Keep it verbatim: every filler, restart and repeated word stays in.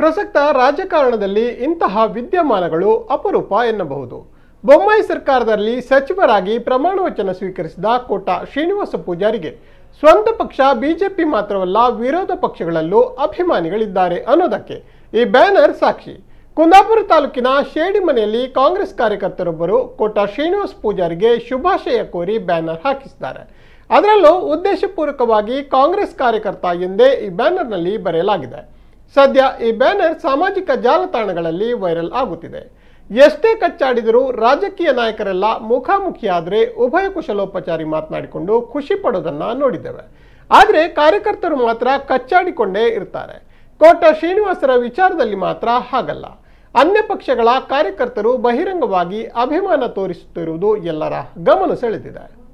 ಪ್ರಸಕ್ತ ರಾಜಕಾರಣದಲ್ಲಿ ಇಂತಹ ವಿದ್ಯಮಾನಗಳು ಅಪರೂಪ ಎನ್ನಬಹುದು. ಬೊಮ್ಮಾಯಿ ಸರ್ಕಾರದಲ್ಲಿ ಸಚಿವರಾಗಿ ಪ್ರಮಾಣ ವಚನ ಸ್ವೀಕರಿಸಿದ ಕೋಟ ಶ್ರೀನಿವಾಸ ಪೂಜಾರಿಗೆ ಸ್ವಂತ ಪಕ್ಷ ಬಿಜೆಪಿ ಮಾತ್ರವಲ್ಲ ವಿರೋಧ ಪಕ್ಷಗಳಲ್ಲೂ ಅಭಿಮಾನಿಗಳಿದ್ದಾರೆ ಅನ್ನೋದಕ್ಕೆ ಈ ಬ್ಯಾನರ್ ಸಾಕ್ಷಿ. ಕುಂದಾಪುರ ತಾಲೂಕಿನ ಶೇಡಿಮನೆಯಲ್ಲಿ ಕಾಂಗ್ರೆಸ್ ಕಾರ್ಯಕರ್ತರೊಬ್ಬರು ಕೋಟ ಶ್ರೀನಿವಾಸ ಪೂಜಾರಿಗೆ ಶುಭಾಶಯ ಕೋರಿ ಬ್ಯಾನರ್ ಹಾಕಿಸಿದ್ದಾರೆ. ಅದರಲ್ಲೂ ಉದ್ದೇಶಪೂರ್ವಕವಾಗಿ ಕಾಂಗ್ರೆಸ್ ಕಾರ್ಯಕರ್ತ ಎಂದೇ ಈ ಬ್ಯಾನರ್ನಲ್ಲಿ ಬರೆಯಲಾಗಿದೆ. ಸದ್ಯ ಈ ಬ್ಯಾನರ್ ಸಾಮಾಜಿಕ ಜಾಲತಾಣಗಳಲ್ಲಿ ವೈರಲ್ ಆಗುತ್ತಿದೆ. ಎಷ್ಟೇ ಕಚ್ಚಾಡಿದರೂ ರಾಜಕೀಯ ನಾಯಕರೆಲ್ಲ ಮುಖಾಮುಖಿಯಾದರೆ ಉಭಯ ಕುಶಲೋಪಚಾರಿ ಮಾತನಾಡಿಕೊಂಡು ಖುಷಿ ಪಡೋದನ್ನ ನೋಡಿದ್ದೇವೆ. ಆದರೆ ಕಾರ್ಯಕರ್ತರು ಮಾತ್ರ ಕಚ್ಚಾಡಿಕೊಂಡೇ ಇರ್ತಾರೆ. ಕೋಟ ಶ್ರೀನಿವಾಸರ ವಿಚಾರದಲ್ಲಿ ಮಾತ್ರ ಹಾಗಲ್ಲ. ಅನ್ಯ ಪಕ್ಷಗಳ ಕಾರ್ಯಕರ್ತರು ಬಹಿರಂಗವಾಗಿ ಅಭಿಮಾನ ತೋರಿಸುತ್ತಿರುವುದು ಎಲ್ಲರ ಗಮನ ಸೆಳೆದಿದೆ.